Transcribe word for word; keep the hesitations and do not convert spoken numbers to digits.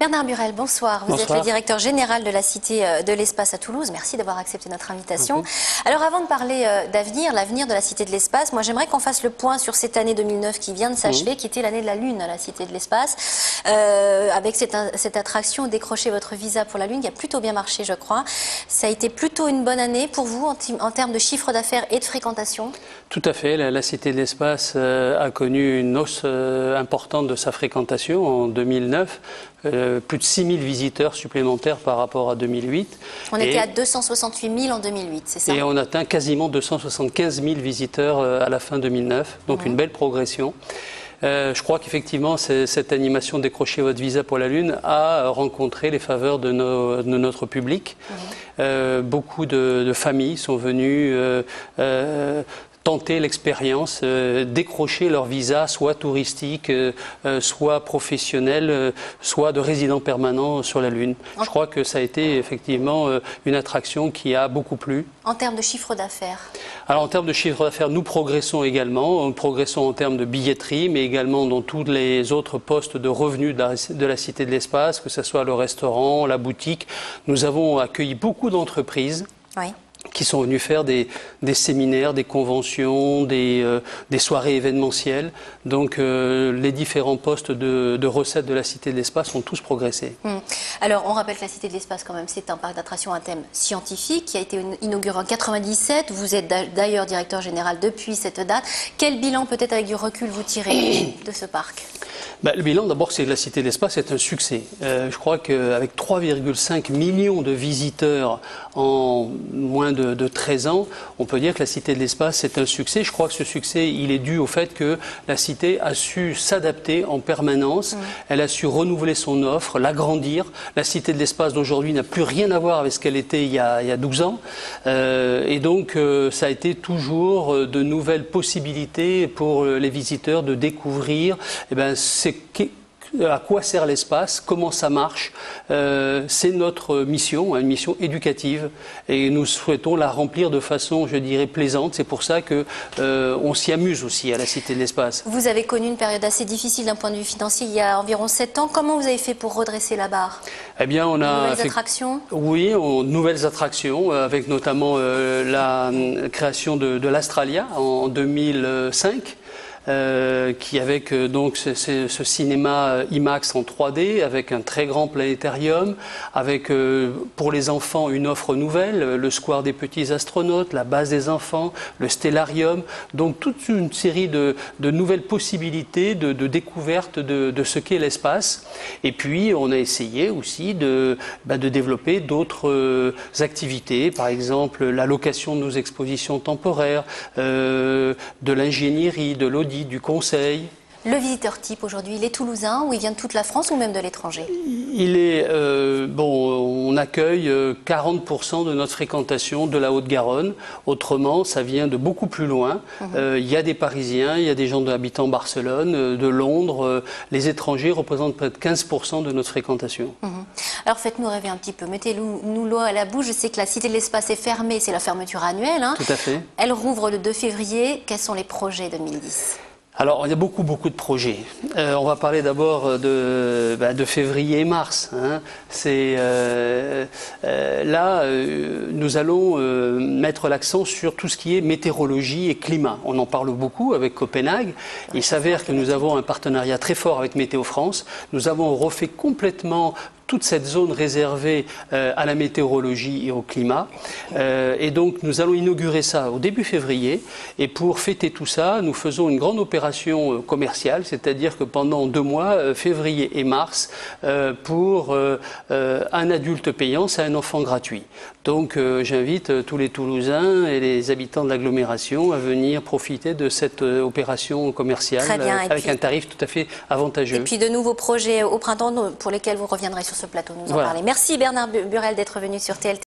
Bernard Burel, bonsoir. Vous Bonsoir. êtes le directeur général de la Cité de l'Espace à Toulouse. Merci d'avoir accepté notre invitation. Okay. Alors avant de parler d'avenir, l'avenir de la Cité de l'Espace, moi j'aimerais qu'on fasse le point sur cette année deux mille neuf qui vient de s'achever, mmh. qui était l'année de la Lune à la Cité de l'Espace. Euh, avec cette, cette attraction, décrochez votre visa pour la Lune, qui a plutôt bien marché, je crois. Ça a été plutôt une bonne année pour vous en, en termes de chiffre d'affaires et de fréquentation? Tout à fait. La, la Cité de l'Espace euh, a connu une hausse euh, importante de sa fréquentation en deux mille neuf. Euh, plus de six mille visiteurs supplémentaires par rapport à deux mille huit. On et, était à deux cent soixante-huit mille en deux mille huit, c'est ça? Et on atteint quasiment deux cent soixante-quinze mille visiteurs euh, à la fin deux mille neuf, donc mmh. une belle progression. Euh, je crois qu'effectivement, cette animation Décrochez votre visa pour la Lune a rencontré les faveurs de, nos, de notre public. Mmh. Euh, beaucoup de, de familles sont venues euh, euh, tenter l'expérience, euh, décrocher leur visa, soit touristique, euh, soit professionnel, euh, soit de résident permanent sur la Lune. Je crois que ça a été effectivement euh, une attraction qui a beaucoup plu. En termes de chiffre d'affaires? Alors en termes de chiffre d'affaires, nous progressons également. Nous progressons en termes de billetterie, mais également dans tous les autres postes de revenus de la, de la Cité de l'Espace, que ce soit le restaurant, la boutique. Nous avons accueilli beaucoup d'entreprises. Oui. Qui sont venus faire des, des séminaires, des conventions, des, euh, des soirées événementielles. Donc euh, les différents postes de, de recettes de la Cité de l'Espace ont tous progressé. Hum. Alors on rappelle que la Cité de l'Espace quand même c'est un parc d'attractions à thème scientifique qui a été inauguré en quatre-vingt-dix-sept. Vous êtes d'ailleurs directeur général depuis cette date. Quel bilan peut-être avec du recul vous tirez de ce parc? Ben, le bilan d'abord c'est que la Cité de l'Espace est un succès. Euh, je crois qu'avec trois virgule cinq millions de visiteurs en moins de, de treize ans, on peut dire que la Cité de l'Espace est un succès. Je crois que ce succès il est dû au fait que la Cité a su s'adapter en permanence. Mmh. Elle a su renouveler son offre, l'agrandir. La Cité de l'Espace d'aujourd'hui n'a plus rien à voir avec ce qu'elle était il y a, il y a douze ans. Euh, et donc euh, ça a été toujours de nouvelles possibilités pour les visiteurs de découvrir eh ben, c'est à quoi sert l'espace, comment ça marche. Euh, c'est notre mission, une mission éducative, et nous souhaitons la remplir de façon, je dirais, plaisante. C'est pour ça que euh, on s'y amuse aussi à la Cité de l'Espace. Vous avez connu une période assez difficile d'un point de vue financier il y a environ sept ans. Comment vous avez fait pour redresser la barre? Eh bien, on a nouvelles fait... attractions. Oui, on... nouvelles attractions, avec notamment euh, la création de, de l'Astralia en deux mille cinq. Euh, qui avec euh, donc ce, ce, ce cinéma IMAX en trois D, avec un très grand planétarium, avec euh, pour les enfants une offre nouvelle, le square des petits astronautes, la base des enfants, le stellarium, donc toute une série de, de nouvelles possibilités de, de découverte de, de ce qu'est l'espace. Et puis on a essayé aussi de, bah, de développer d'autres euh, activités, par exemple la location de nos expositions temporaires, euh, de l'ingénierie, de l'audit, du conseil. Le visiteur type aujourd'hui, il est toulousain ou il vient de toute la France ou même de l'étranger? Il est, euh, bon, on accueille quarante pour cent de notre fréquentation de la Haute-Garonne. Autrement, ça vient de beaucoup plus loin. Mmh. Euh, il y a des Parisiens, il y a des gens habitant Barcelone, de Londres. Euh, les étrangers représentent près de quinze pour cent de notre fréquentation. Mmh. Alors faites-nous rêver un petit peu. Mettez-nous l'eau à la bouche. Je sais que la Cité de l'Espace est fermée, c'est la fermeture annuelle. Hein. Tout à fait. Elle rouvre le deux février. Quels sont les projets deux mille dix? Alors, il y a beaucoup, beaucoup de projets. Euh, on va parler d'abord de, bah, de février et mars. Hein. C'est euh, euh, là, euh, nous allons euh, mettre l'accent sur tout ce qui est météorologie et climat. On en parle beaucoup avec Copenhague. Il s'avère que nous avons un partenariat très fort avec Météo France. Nous avons refait complètement toute cette zone réservée euh, à la météorologie et au climat. Euh, et donc, nous allons inaugurer ça au début février. Et pour fêter tout ça, nous faisons une grande opération euh, commerciale, c'est-à-dire que pendant deux mois, euh, février et mars, euh, pour euh, euh, un adulte payant, c'est un enfant gratuit. Donc, euh, j'invite euh, tous les Toulousains et les habitants de l'agglomération à venir profiter de cette euh, opération commerciale bien, euh, avec puis, un tarif tout à fait avantageux. Et puis de nouveaux projets au printemps pour lesquels vous reviendrez sur ce plateau nous en voilà. parler. Merci Bernard Burel d'être venu sur T L T.